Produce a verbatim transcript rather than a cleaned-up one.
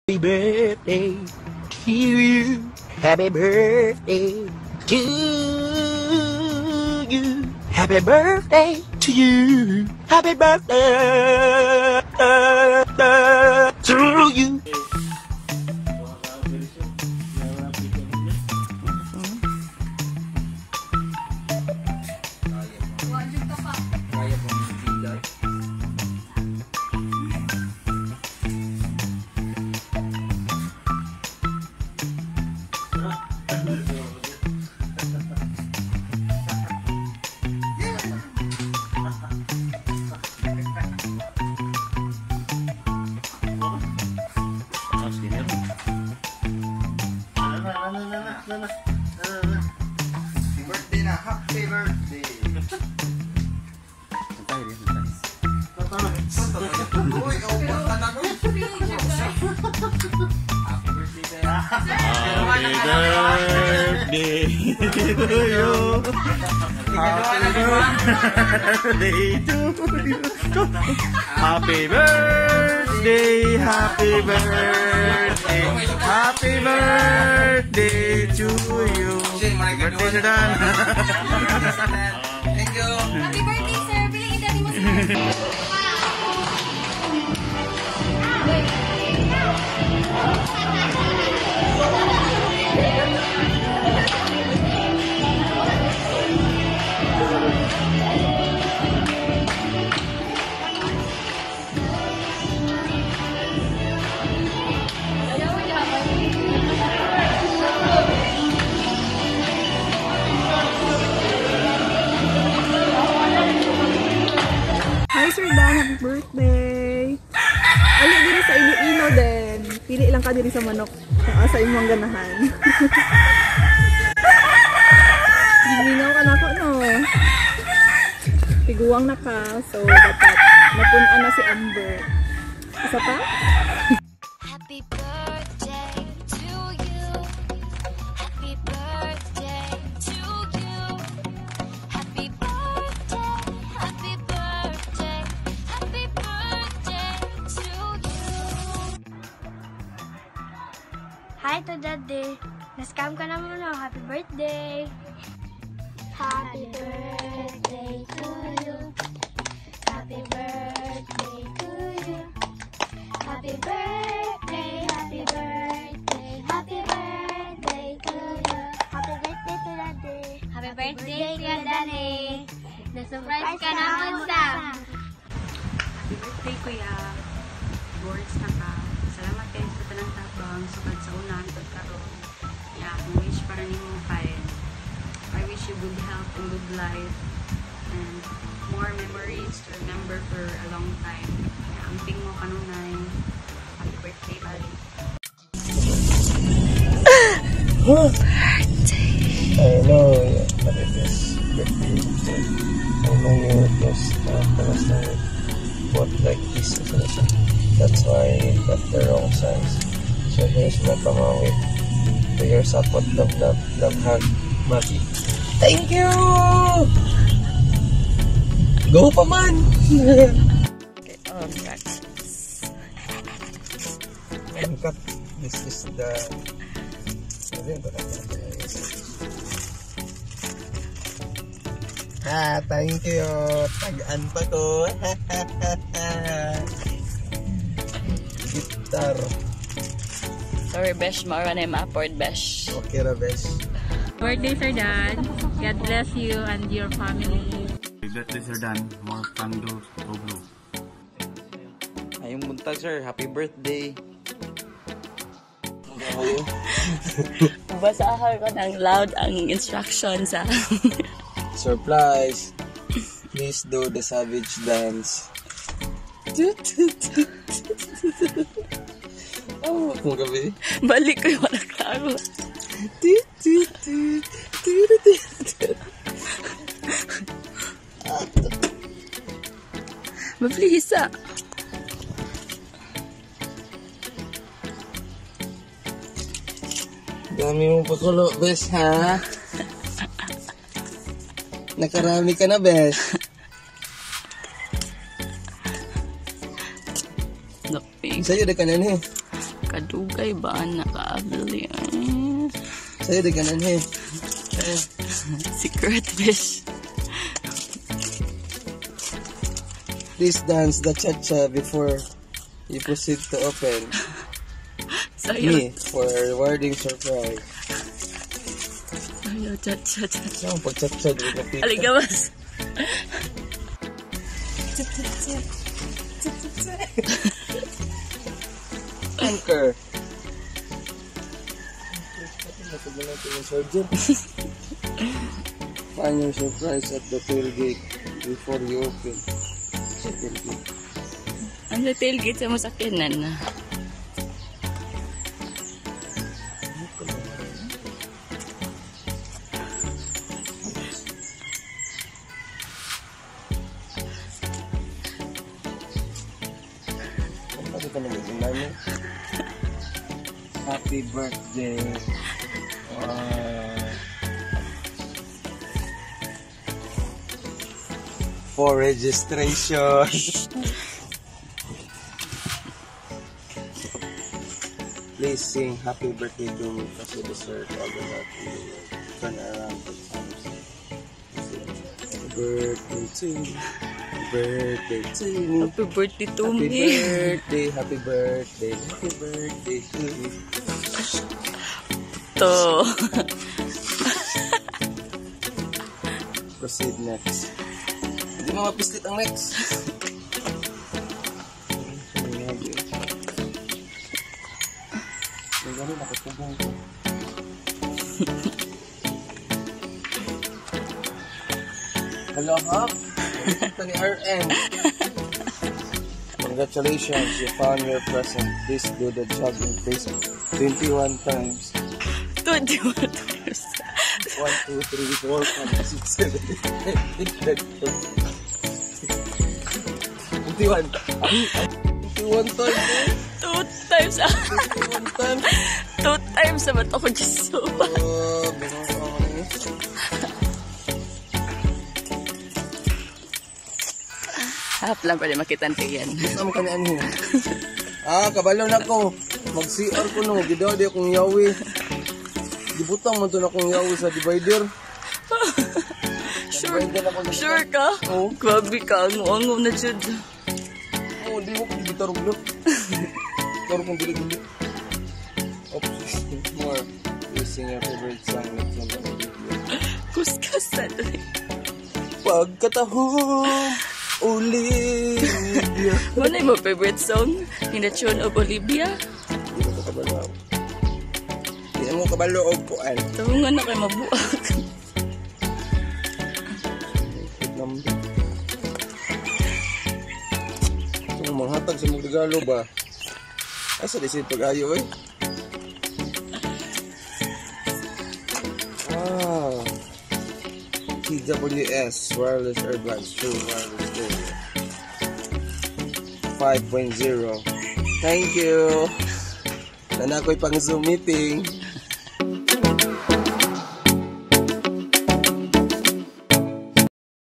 Happy birthday to you. Happy birthday to you. Happy birthday to you. Happy birthday to you. Birthday na, happy birthday. Uy, ubos ka na ko. Happy birthday to you. Happy birthday to you. Happy birthday, happy birthday, happy birthday to you. Birthday Sir Dan. Thank you. Happy birthday, sir! Bilangin dati mo sir! Hi Sir Dan, happy birthday! Ali diri sa Iloilo din. Pili lang ka diri sa manok. Kung asa imong ganahan. Giminaw ka na ako, no? Tiguang na ka. So, dapat mapunan na si Amber. Isa pa? Happy birthday to you. Happy birthday to you. Happy birthday, happy birthday, happy birthday to you. Hi to Daddy. Nascam ka na muna. Happy birthday. Happy birthday to you. Happy birthday to you. Happy birthday, happy birthday, happy birthday to you. Happy birthday to Daddy. Happy birthday to Daddy. Na-surprise ka naman sa. Happy birthday, Kuya. Words na ka. Salamat kayo sa tanang tabang. Sukad sa unan, pagkaroon. Yeah, kung wish para ni mo kain. I wish you good health and good life. And more memories to remember for a long time. Yeah, ang ping mo kanunay. Happy birthday, buddy. I know but it is birthday. I know you was uh, was uh, what like this. That's why I got the wrong size. So here's my pamawit. To your support, love, love, love, hug, Maki. Thank you! Go pa man! Okay, um, right. And cut. This is the... Ah, thank you. Tagaan pa to. Guitar. Sorry, Besh. Mara na yung ma-afford, Besh. Okay ra, Besh. Birthday Sir Dan. God bless you and your family. Happy birthday, Sir Dan. More pando, toblo. Ayong buntag, sir. Happy birthday. Basahan ko ng loud ang instructions, ha? Surprise. Please do the savage dance. Oh, kung gabi. Balik ko yung naklaro. Mabilisa. Dami mo pakulo, bes, ha? Nakarami ka na, bes. Naping. Sa'yo, da ka na, eh. Kadugay ba ang nakaabili? Eh. Sa'yo, di ganan eh. Secret wish. Please dance the cha-cha before you proceed to open Sayo. me for a rewarding surprise. Sayo, chat, chat, chat. Saan pag cha-cha di ka pita? Aligawas. Anchor. Find your surprise at the tailgate before you open. Sa tailgate. Ang sa tailgate sa masakyanan na. Ano ka naman yung namin? Happy birthday. Uh, for registration. Please sing happy birthday to me because you deserve all the love in the world. Turn around the times. Happy birthday to me. Happy birthday to me. Happy birthday to Happy me. birthday, happy birthday, happy birthday to you. To. Proceed next. Hindi mo mapislit ang next. Ang gano'n, nakatubong ko. Hello, Hap. Ito ni R N. Congratulations, you found your present. Please do the jogging pace twenty-one times. twenty-one times. one, two, three, four, five, six, seven, eight, nine, ten. twenty-one. twenty-one times, eh? Two times. twenty-one times. Two times sa bato ko, Diyos. Oh, binang ko ako na yun. Hap lang pwede makitante yan. Saan ka ni Anhin? Ah, kabalo na ko. Mag-C R ko no. Gidaw di akong yawi. Dibutang man to na akong yawi sa divider. Sure, Divider ako na- sure ka? Oo. Grabe ka, ango-ango na dyan. Oo, di mo kong gitarong blok. Gitarong kong dili-dili. Oops, more. Please sing your favorite song. Let's sing the video. Kuskas na doon. Pagkatahong Olivia. Ano yung mo favorite song? In the tune of Olivia? Hindi mo ko kabalo. Hindi mo kabalo o puan. Tawungan na kayo mabuak. Number. Ito mga hatag sa mga regalo ba? Asa di siya pag-ayo eh? Wow. T W S Wireless Earbuds True Wireless Stereo five point oh. Thank you. Na na ako'y pang Zoom meeting.